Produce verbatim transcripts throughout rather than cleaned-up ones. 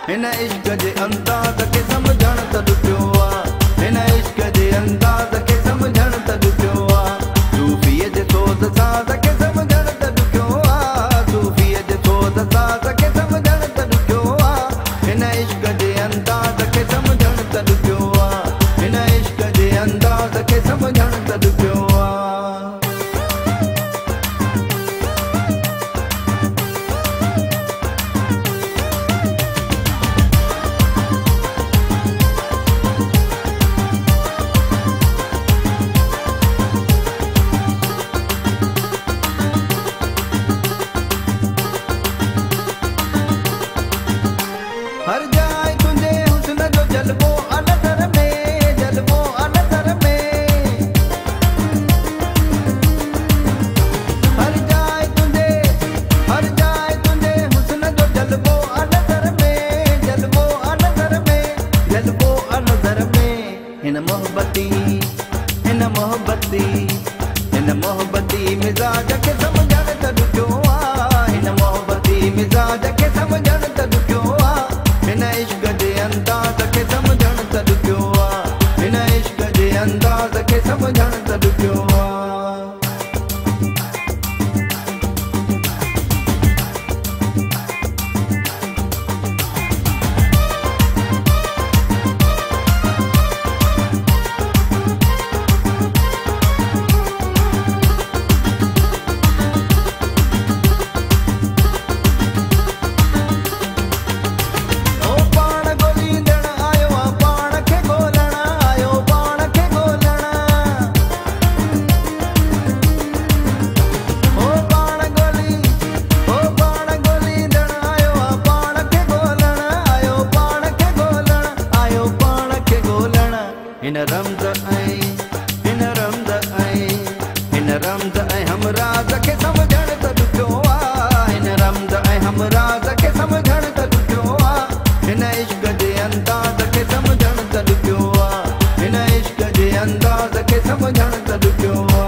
हिन इश्क जे अंदाज़ खे समझण त ॾुखियो आ, हिन इश्क जे अंदाज़ खे समझण त ॾुखियो आ, सूफ़ीअ जे सोज़ साज़ खे समझण त ॾुखियो आ, सूफ़ीअ जे सोज़ साज़ खे समझण त ॾुखियो आ, हिन इश्क जे अंदाज़ खे समझण त ॾुखियो आ, हिन इश्क जे अंदाज़ खे समझण त ॾुखियो आ। हर जाए तुझे हुस्न जो जलवो अनसर में, जलवो अनसर में, हर जाए तुझे हर जाए तुझे हुस्न जो जलवो अनसर में, जलवो अनसर में, जलवो अनसर में। हिन मोहब्बती हिन मोहब्बती हिन मोहब्बती मिजाज खे समझण त ॾुखियो आ, हिन मोहब्बती मिजाज खे समझण त ॾुखियो आ, हिन इश्क जे अंदाज़ खे समझण त ॾुखियो आ, हिन इश्क जे अंदाज़ खे समझण त ॾुखियो आ। हिन रमज़ ऐं हिन रमज़ ऐं हिन रमज़ ऐं हमराज़ खे समझण त ॾुखियो आ, हिन रमज़ ऐं हमराज़ खे समझण त ॾुखियो आ, हिन इश्क जे अंदाज़ खे समझण त ॾुखियो आ, हिन इश्क जे अंदाज़ खे समझण त ॾुखियो आ।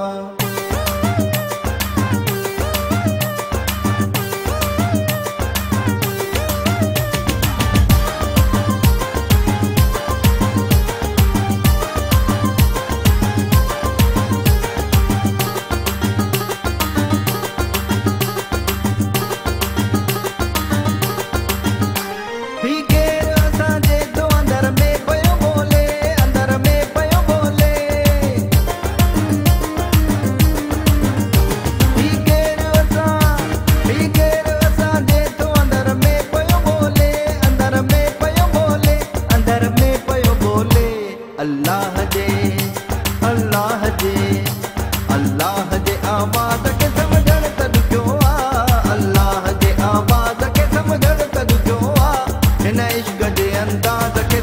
अल्लाह जे अल्लाह जे अल्लाह जे आवाज़ खे समझण त ॾुखियो आ, अल्लाह जे आवाज़ खे समझण त ॾुखियो आ, हिन इश्क जे अंदाज़ खे